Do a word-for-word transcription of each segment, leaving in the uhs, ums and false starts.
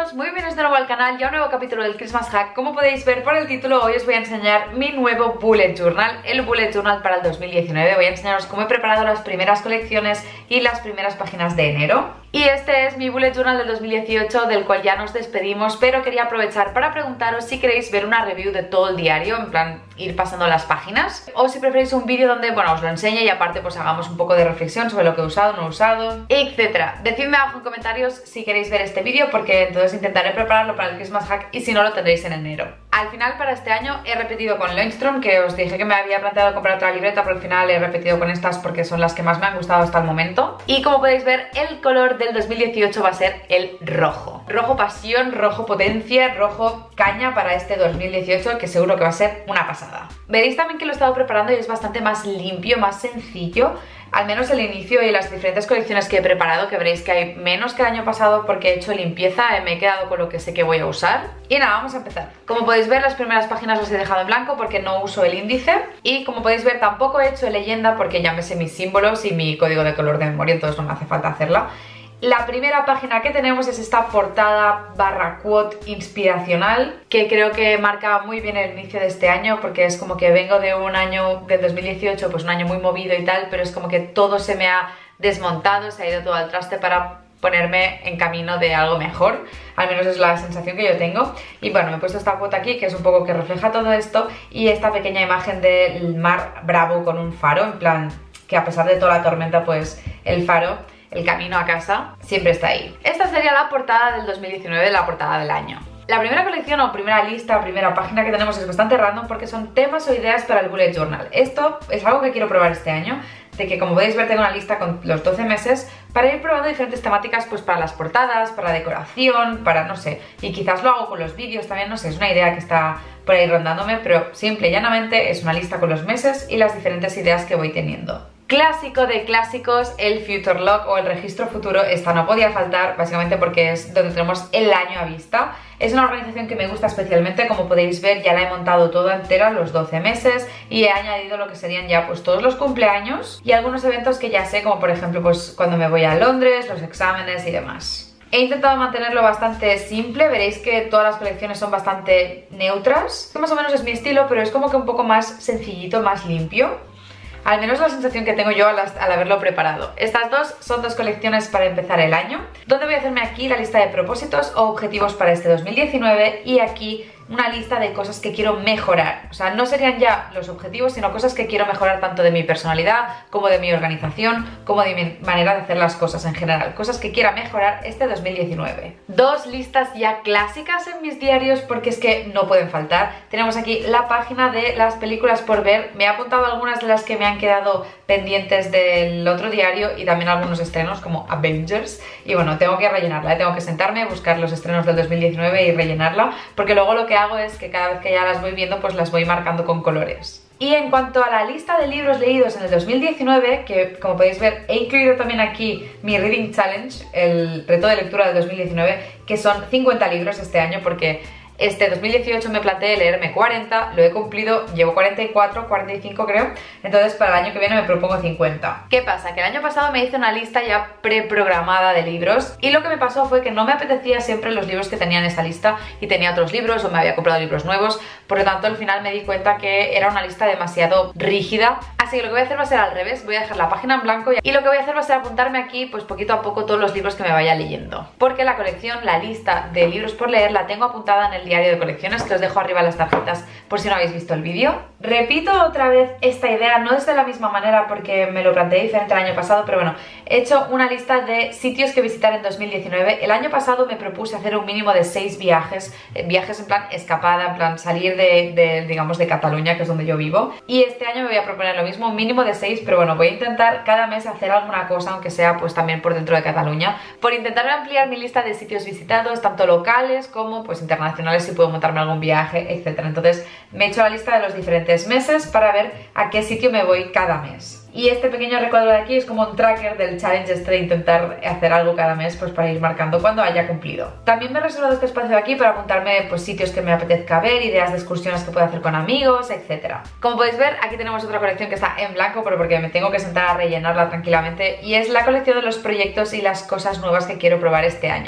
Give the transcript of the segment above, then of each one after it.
todos, muy bienvenidos de nuevo al canal y a un nuevo capítulo del Christmas Hack. Como podéis ver por el título, hoy os voy a enseñar mi nuevo Bullet Journal, el Bullet Journal para el dos mil diecinueve. Voy a enseñaros cómo he preparado las primeras colecciones y las primeras páginas de enero. Y este es mi Bullet Journal del dos mil dieciocho, del cual ya nos despedimos, pero quería aprovechar para preguntaros si queréis ver una review de todo el diario, en plan ir pasando las páginas, o si preferís un vídeo donde, bueno, os lo enseñe y aparte pues hagamos un poco de reflexión sobre lo que he usado, no he usado, etcétera. Decidme abajo en comentarios si queréis ver este vídeo, porque entonces intentaré prepararlo para el Christmas Hack y si no lo tendréis en enero. Al final para este año he repetido con Leuchtturm, que os dije que me había planteado comprar otra libreta, pero al final he repetido con estas porque son las que más me han gustado hasta el momento. Y como podéis ver, el color del dos mil dieciocho va a ser el rojo. Rojo pasión, rojo potencia, rojo caña para este dos mil dieciocho, que seguro que va a ser una pasada. Veréis también que lo he estado preparando y es bastante más limpio, más sencillo. Al menos el inicio y las diferentes colecciones que he preparado, que veréis que hay menos que el año pasado porque he hecho limpieza, me he quedado con lo que sé que voy a usar. Y nada, vamos a empezar. Como podéis ver, las primeras páginas las he dejado en blanco porque no uso el índice. Y como podéis ver, tampoco he hecho leyenda porque ya me sé mis símbolos y mi código de color de memoria, entonces no me hace falta hacerla. La primera página que tenemos es esta portada barra quote inspiracional, que creo que marca muy bien el inicio de este año, porque es como que vengo de un año del dos mil dieciocho, pues un año muy movido y tal, pero es como que todo se me ha desmontado, se ha ido todo al traste para ponerme en camino de algo mejor, al menos es la sensación que yo tengo. Y bueno, me he puesto esta quote aquí, que es un poco que refleja todo esto, y esta pequeña imagen del mar bravo con un faro, en plan que a pesar de toda la tormenta, pues el faro, el camino a casa, siempre está ahí. Esta sería la portada del dos mil diecinueve, la portada del año. La primera colección o primera lista, primera página que tenemos es bastante random porque son temas o ideas para el Bullet Journal. Esto es algo que quiero probar este año, de que como podéis ver tengo una lista con los doce meses para ir probando diferentes temáticas, pues para las portadas, para decoración, para no sé, y quizás lo hago con los vídeos también, no sé, es una idea que está por ahí rondándome, pero simple y llanamente es una lista con los meses y las diferentes ideas que voy teniendo. Clásico de clásicos, el Future Log o el registro futuro. Esta no podía faltar, básicamente porque es donde tenemos el año a vista. Es una organización que me gusta especialmente, como podéis ver ya la he montado toda entera, los doce meses, y he añadido lo que serían ya pues todos los cumpleaños y algunos eventos que ya sé, como por ejemplo pues cuando me voy a Londres, los exámenes y demás. He intentado mantenerlo bastante simple, veréis que todas las colecciones son bastante neutras, que más o menos es mi estilo, pero es como que un poco más sencillito, más limpio. Al menos la sensación que tengo yo al, al haberlo preparado. Estas dos son dos colecciones para empezar el año, donde voy a hacerme aquí la lista de propósitos o objetivos para este dos mil diecinueve y aquí una lista de cosas que quiero mejorar. O sea, no serían ya los objetivos, sino cosas que quiero mejorar tanto de mi personalidad, como de mi organización, como de mi manera de hacer las cosas en general. Cosas que quiera mejorar este dos mil diecinueve. Dos listas ya clásicas en mis diarios porque es que no pueden faltar. Tenemos aquí la página de las películas por ver. Me he apuntado algunas de las que me han quedado pendientes del otro diario y también algunos estrenos como Avengers. Y bueno, tengo que rellenarla, ¿eh? Tengo que sentarme, buscar los estrenos del dos mil diecinueve y rellenarla, porque luego lo que hago es que cada vez que ya las voy viendo pues las voy marcando con colores. Y en cuanto a la lista de libros leídos en el dos mil diecinueve, que como podéis ver he incluido también aquí mi Reading Challenge, el reto de lectura del dos mil diecinueve, que son cincuenta libros este año, porque este dos mil dieciocho me planteé leerme cuarenta, lo he cumplido, llevo cuarenta y cuatro, cuarenta y cinco creo, entonces para el año que viene me propongo cincuenta. ¿Qué pasa? Que el año pasado me hice una lista ya preprogramada de libros y lo que me pasó fue que no me apetecía siempre los libros que tenía en esta lista y tenía otros libros o me había comprado libros nuevos, por lo tanto al final me di cuenta que era una lista demasiado rígida, así que lo que voy a hacer va a ser al revés, voy a dejar la página en blanco y lo que voy a hacer va a ser apuntarme aquí pues poquito a poco todos los libros que me vaya leyendo, porque la colección, la lista de libros por leer la tengo apuntada en el diario de colecciones, que os dejo arriba las tarjetas por si no habéis visto el vídeo. Repito otra vez esta idea, no es de la misma manera porque me lo planteé diferente el año pasado, pero bueno, he hecho una lista de sitios que visitar en dos mil diecinueve. El año pasado me propuse hacer un mínimo de seis viajes, viajes en plan escapada, en plan salir de, de, digamos, de Cataluña, que es donde yo vivo, y este año me voy a proponer lo mismo, un mínimo de seis, pero bueno, voy a intentar cada mes hacer alguna cosa, aunque sea pues también por dentro de Cataluña, por intentar ampliar mi lista de sitios visitados, tanto locales como pues internacionales, si puedo montarme algún viaje, etcétera. Entonces me he hecho la lista de los diferentes meses para ver a qué sitio me voy cada mes. Y este pequeño recuadro de aquí es como un tracker del challenge este de intentar hacer algo cada mes, pues para ir marcando cuando haya cumplido. También me he reservado este espacio de aquí para apuntarme pues sitios que me apetezca ver, ideas de excursiones que puedo hacer con amigos, etcétera. Como podéis ver, aquí tenemos otra colección que está en blanco, pero porque me tengo que sentar a rellenarla tranquilamente, y es la colección de los proyectos y las cosas nuevas que quiero probar este año.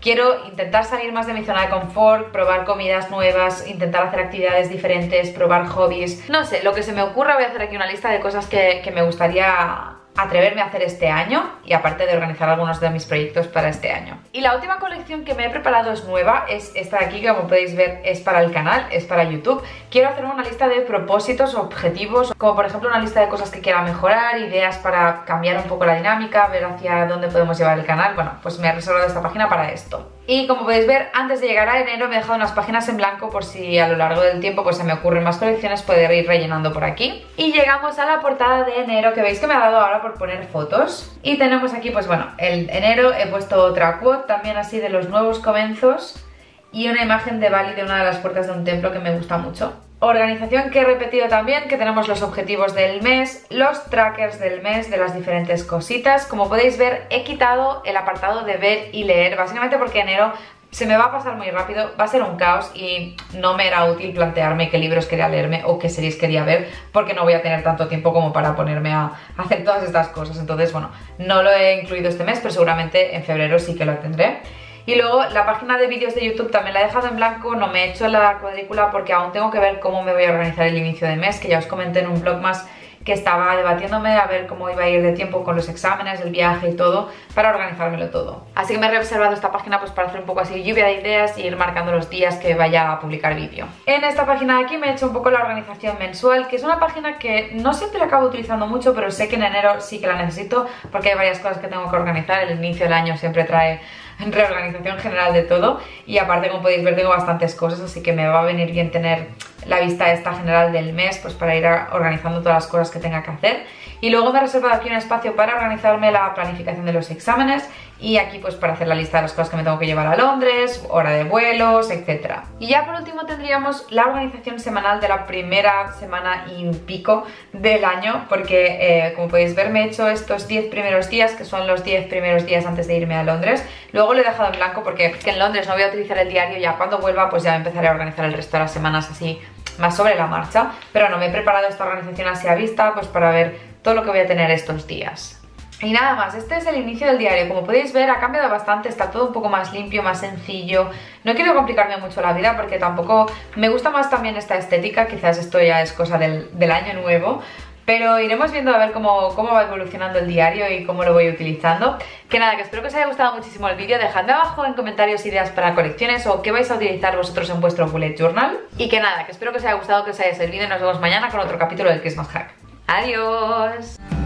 quiero intentar salir más de mi zona de confort, probar comidas nuevas, intentar hacer actividades diferentes, probar hobbies, no sé, lo que se me ocurra. Voy a hacer aquí una lista de cosas que, que me gustaría atreverme a hacer este año, y aparte de organizar algunos de mis proyectos para este año. Y la última colección que me he preparado es nueva, es esta de aquí, que como podéis ver es para el canal, es para YouTube. Quiero hacer una lista de propósitos, objetivos, como por ejemplo una lista de cosas que quiera mejorar, ideas para cambiar un poco la dinámica, ver hacia dónde podemos llevar el canal. Bueno, pues me he reservado esta página para esto. Y como podéis ver, antes de llegar a enero me he dejado unas páginas en blanco por si a lo largo del tiempo pues se me ocurren más colecciones, poder ir rellenando por aquí. Y llegamos a la portada de enero, que veis que me ha dado ahora por poner fotos. Y tenemos aquí, pues bueno, el enero he puesto otra quote también así de los nuevos comienzos, y una imagen de Bali de una de las puertas de un templo que me gusta mucho. Organización que he repetido también, que tenemos los objetivos del mes, los trackers del mes de las diferentes cositas. Como podéis ver, he quitado el apartado de ver y leer, básicamente porque enero se me va a pasar muy rápido, va a ser un caos y no me era útil plantearme qué libros quería leerme o qué series quería ver, porque no voy a tener tanto tiempo como para ponerme a hacer todas estas cosas. Entonces, bueno, no lo he incluido este mes, pero seguramente en febrero sí que lo tendré. Y luego la página de vídeos de YouTube también la he dejado en blanco, no me he hecho la cuadrícula porque aún tengo que ver cómo me voy a organizar el inicio de mes, que ya os comenté en un vlog más que estaba debatiéndome a ver cómo iba a ir de tiempo con los exámenes, el viaje y todo, para organizármelo todo. Así que me he reservado esta página pues para hacer un poco así lluvia de ideas y ir marcando los días que vaya a publicar vídeo. En esta página de aquí me he hecho un poco la organización mensual, que es una página que no siempre la acabo utilizando mucho, pero sé que en enero sí que la necesito porque hay varias cosas que tengo que organizar. El inicio del año siempre trae reorganización general de todo, y aparte, como podéis ver, tengo bastantes cosas, así que me va a venir bien tener la vista esta general del mes pues para ir organizando todas las cosas que tenga que hacer. Y luego me he reservado aquí un espacio para organizarme la planificación de los exámenes, y aquí pues para hacer la lista de las cosas que me tengo que llevar a Londres, hora de vuelos, etcétera. Y ya por último tendríamos la organización semanal de la primera semana y pico del año, porque eh, como podéis ver me he hecho estos diez primeros días, que son los diez primeros días antes de irme a Londres. Luego lo he dejado en blanco porque en Londres no voy a utilizar el diario, ya cuando vuelva pues ya empezaré a organizar el resto de las semanas así más sobre la marcha, pero no, me he preparado esta organización así a vista pues para ver todo lo que voy a tener estos días. Y nada más, este es el inicio del diario. Como podéis ver, ha cambiado bastante, está todo un poco más limpio, más sencillo. No quiero complicarme mucho la vida porque tampoco me gusta más también esta estética, quizás esto ya es cosa del, del año nuevo, pero iremos viendo a ver cómo, cómo va evolucionando el diario y cómo lo voy utilizando. Que nada, que espero que os haya gustado muchísimo el vídeo. Dejadme abajo en comentarios ideas para colecciones o qué vais a utilizar vosotros en vuestro bullet journal. Y que nada, que espero que os haya gustado, que os haya servido, y nos vemos mañana con otro capítulo del Christmas Hack. ¡Adiós!